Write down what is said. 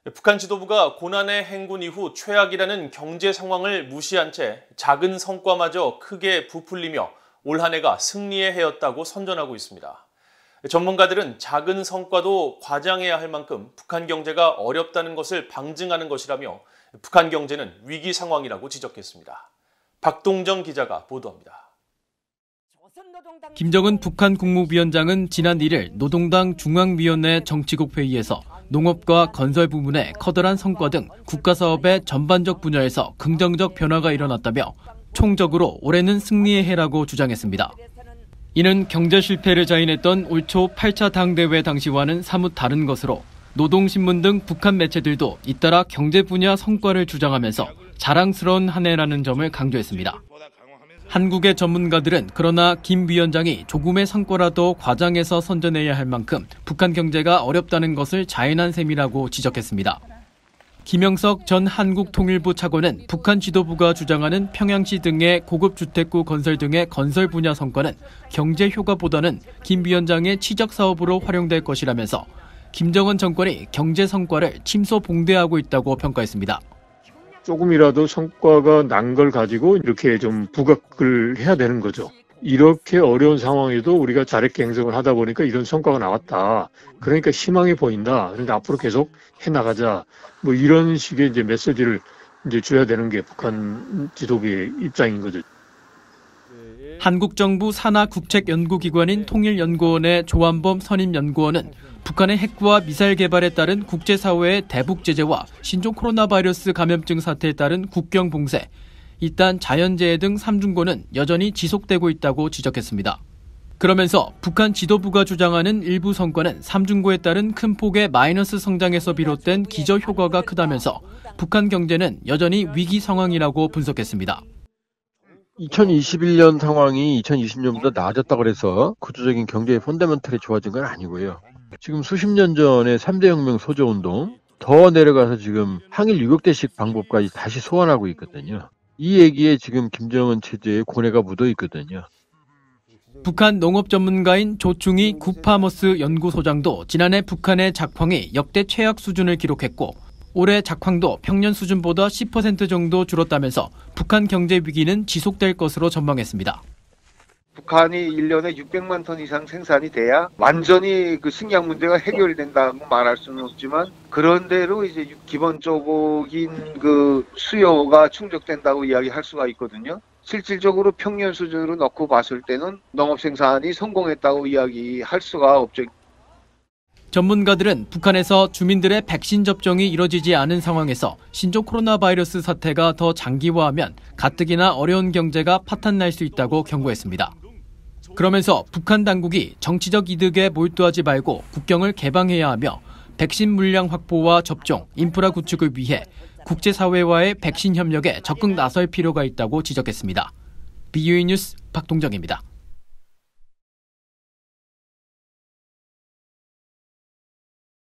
북한 지도부가 고난의 행군 이후 최악이라는 경제 상황을 무시한 채 작은 성과마저 크게 부풀리며 올 한 해가 승리의 해였다고 선전하고 있습니다. 전문가들은 작은 성과도 과장해야 할 만큼 북한 경제가 어렵다는 것을 방증하는 것이라며 북한 경제는 위기 상황이라고 지적했습니다. 박동정 기자가 보도합니다. 김정은 북한 국무위원장은 지난 1일 노동당 중앙위원회 정치국 회의에서 농업과 건설 부문의 커다란 성과 등 국가사업의 전반적 분야에서 긍정적 변화가 일어났다며 총적으로 올해는 승리의 해라고 주장했습니다. 이는 경제 실패를 자인했던 올 초 8차 당대회 당시와는 사뭇 다른 것으로 노동신문 등 북한 매체들도 잇따라 경제 분야 성과를 주장하면서 자랑스러운 한 해라는 점을 강조했습니다. 한국의 전문가들은 그러나 김 위원장이 조금의 성과라도 과장해서 선전해야 할 만큼 북한 경제가 어렵다는 것을 자인한 셈이라고 지적했습니다. 김영석 전 한국통일부 차관은 북한 지도부가 주장하는 평양시 등의 고급 주택구 건설 등의 건설 분야 성과는 경제 효과보다는 김 위원장의 치적 사업으로 활용될 것이라면서 김정은 정권이 경제 성과를 침소봉대하고 있다고 평가했습니다. 조금이라도 성과가 난 걸 가지고 이렇게 좀 부각을 해야 되는 거죠. 이렇게 어려운 상황에도 우리가 잘했게 행정을 하다 보니까 이런 성과가 나왔다. 그러니까 희망이 보인다. 그런데 앞으로 계속 해나가자. 뭐 이런 식의 이제 메시지를 이제 줘야 되는 게 북한 지도부의 입장인 거죠. 한국 정부 산하 국책연구기관인 통일연구원의 조한범 선임연구원은 북한의 핵과 미사일 개발에 따른 국제사회의 대북 제재와 신종 코로나 바이러스 감염증 사태에 따른 국경 봉쇄, 이딴 자연재해 등 3중고는 여전히 지속되고 있다고 지적했습니다. 그러면서 북한 지도부가 주장하는 일부 성과는 3중고에 따른 큰 폭의 마이너스 성장에서 비롯된 기저 효과가 크다면서 북한 경제는 여전히 위기 상황이라고 분석했습니다. 2021년 상황이 2020년보다 나아졌다고 해서 구조적인 경제의 펀더멘털이 좋아진 건 아니고요. 지금 수십 년 전에 3대 혁명 소조운동, 더 내려가서 지금 항일 유격대식 방법까지 다시 소환하고 있거든요. 이 얘기에 지금 김정은 체제에 고뇌가 묻어 있거든요. 북한 농업 전문가인 조충희 구파머스 연구소장도 지난해 북한의 작황이 역대 최악 수준을 기록했고 올해 작황도 평년 수준보다 10% 정도 줄었다면서 북한 경제 위기는 지속될 것으로 전망했습니다. 북한이 1년에 600만 톤 이상 생산이 돼야 완전히 그 식량 문제가 해결된다고 말할 수는 없지만 그런대로 이제 기본적인 그 수요가 충족된다고 이야기할 수가 있거든요. 실질적으로 평년 수준으로 놓고 봤을 때는 농업 생산이 성공했다고 이야기할 수가 없죠. 전문가들은 북한에서 주민들의 백신 접종이 이뤄지지 않은 상황에서 신종 코로나 바이러스 사태가 더 장기화하면 가뜩이나 어려운 경제가 파탄날 수 있다고 경고했습니다. 그러면서 북한 당국이 정치적 이득에 몰두하지 말고 국경을 개방해야 하며 백신 물량 확보와 접종, 인프라 구축을 위해 국제사회와의 백신 협력에 적극 나설 필요가 있다고 지적했습니다. BOE 뉴스 박동정입니다.